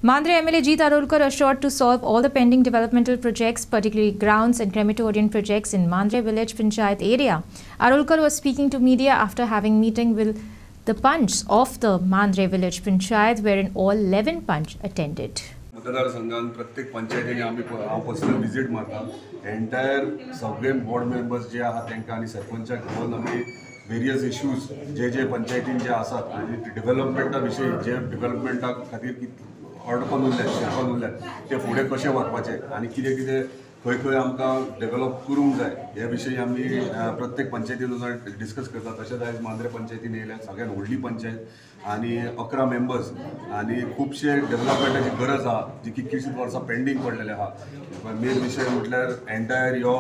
Mandre MLA Jeet Arolkar assured to solve all the pending developmental projects, particularly grounds and crematorium projects in Mandre village panchayat area. Arolkar was speaking to media after having meeting with the panch of the Mandre village panchayat, wherein all 11 panch attended. मतदार संघान प्रत्येक पंचायतीने आम्ही personal visit मारता entire सगळे board members जे आहात तांकां आनी सरपंचाक घेवन आमी वेरियस इश्यूज जे पंचायतीन जे आसात आनी डेव्हलपमेंटा विशीं जे डेव्हलपमेंटा खातीर अडकून उरल्यात ते फुडें कशें व्हरपाचे आनी कितें खंय खंय आमकां डेव्हलप करूंक जाय हे विशयी आमी प्रत्येक पंचायतीन वचून डिस्कस करता. तशेंच आयज मांद्रे पंचायतीन येयल्या सगळ्यात व्हडली पंचायत आनी 11 मेंबर्स आनी खुबशे डेव्हलपमेंटाची गरज आहा जी कितलीशींच वर्सां पेंडींग पडलेले आहा. मेन विशय म्हटल्यार एंटायर ह्यो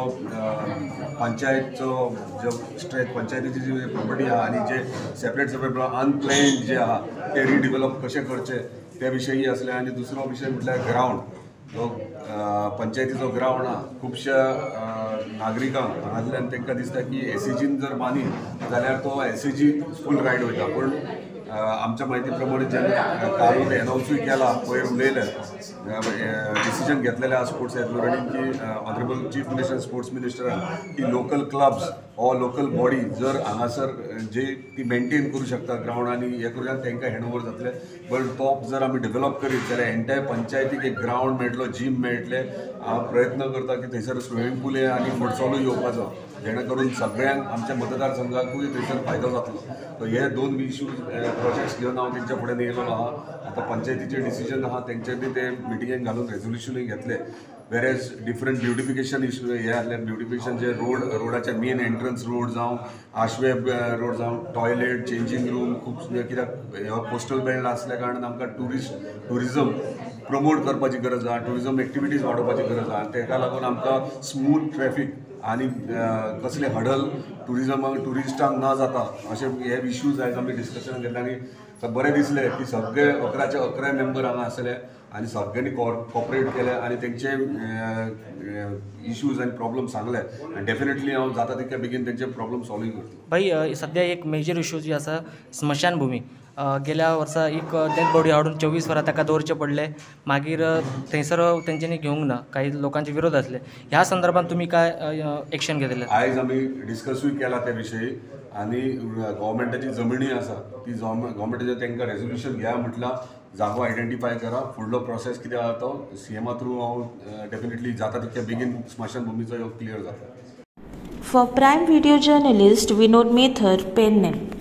पंचायतचो जो स्ट्रेच पंचायतीची जी प्रॉपर्टी आहा आनी जे सेपरेट अनप्लॅन्ड जे आहा ते रिडेव्हलप कशें करचे त्या विशयी आसले. आनी दुसरो विशय म्हटल्यार ग्रावंड जो पंचायतीचो ग्रावंड आहा खुबश्या नागरिकांक हांगांतल्यान तांकां दिसता की एसीजीन जर बांदी जाल्यार तो एसीजी फूल रायड वयता. पूण आमच्या म्हायती प्रमाणे जेन्ना काल एनावन्सूय केला पयर उलयले डिसिजन घेतलेले आहा स्पोर्ट्स अथॉरिटीन की ऑनरेबल चीफ मिनिस्टर स्पोर्ट्स मिनिस्टरान की local clubs or local body जर हांगासर जे ती मेंटेन करूं शकता ग्रावंड आनी हे करून तांकां हँडओवर जातले. बट तो जर आमी डेव्हलप करीत जाल्यार एंटायर पंचायतीक एक ग्रावंड मेळटलो जिम मेळटले. हांव प्रयत्न करता की थंयसर स्विमींग पूल आनी फुटसॉलूय येवपाचो जेणे करून सगळ्यांक आमच्या मतदारसंघाकूय थंयसर फायदो जातलो. सो हे दोन इश्यूज प्रोजेक्ट्स घेवन हांव तेंच्या फुडें येयलेलो आहा. आतां पंचायतीचे डिसिजन आहा तेंच्यांनी ते मिटिंगेक घालून रेजोल्युशनूय घेतले. वेरेज डिफरंट ब्युटिफिकेशन इश्यू हे आसले ब्युटिफिकेशन जे रोडाचे मेन एंट्रन्स रोड जावं आशवे रोड जावं टॉयलेट चेंजींग रूम खूब कित्याक कोस्टल बेल्ट आसल्या कारणान आमकां ट्युरिजम प्रमोट करपाची गरज आहा ट्युरिजम एक्टिविटीज वाडोवपाची गरज आहा. ताका लागून आमकां स्मूथ ट्रॅफिक आनी कसले हडल ट्युरिस्टांक ना जाता अशे हे इश्यूज आयज आमी डिस्कशनाक घेतले आनी बरें दिसलें की सगळे 11 मेंबर हांगा आसले आनी सगळ्यांनी कॉपरेट केले आनी तेंचे इश्यूज आनी प्रॉब्लम सांगले आनी डेफिनेटली हांव जाता तितक्या बेगीन तेंचे प्रॉब्लम सॉल्व करतलो. भाई सध्या एक मेजर इश्यू जी आसा स्मशानभूमी गेल्या वर्सा एक डेड बॉडी हाडून 24 वरां ताका दवरचे पडले मागीर थंयसर तेंच्यांनी घेवंक ना काही लोकांचे विरोध आसले. ह्या संदर्भात तुम्ही काय एक्शन घेतले? आयज आमी डिस्कसूय केला त्या विशयी आनी गव्हर्मेंटाची जमिनी आसा ती गव्हर्मेंटाचें तांकां रेजोल्युशन घ्या म्हटल्यार जागो आयडेंटिफाय करा. फुडलो प्रोसेस कितें आहा तो सीएमा थ्रू हांव डेफिनेटली जाता तितक्या बेगीन स्मशानभूमीचो क्लियर जाता. For Prime Video journalist Vinod Methar, Penne.